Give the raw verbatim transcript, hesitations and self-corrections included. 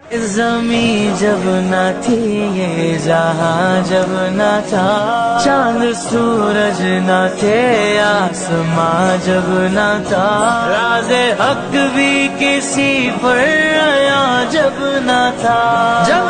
ज़मीं जब न थी ये जहां जब न था, चांद सूरज न थे आसमां जब न था, राज़े हक भी किसी पर आया जब न था। जब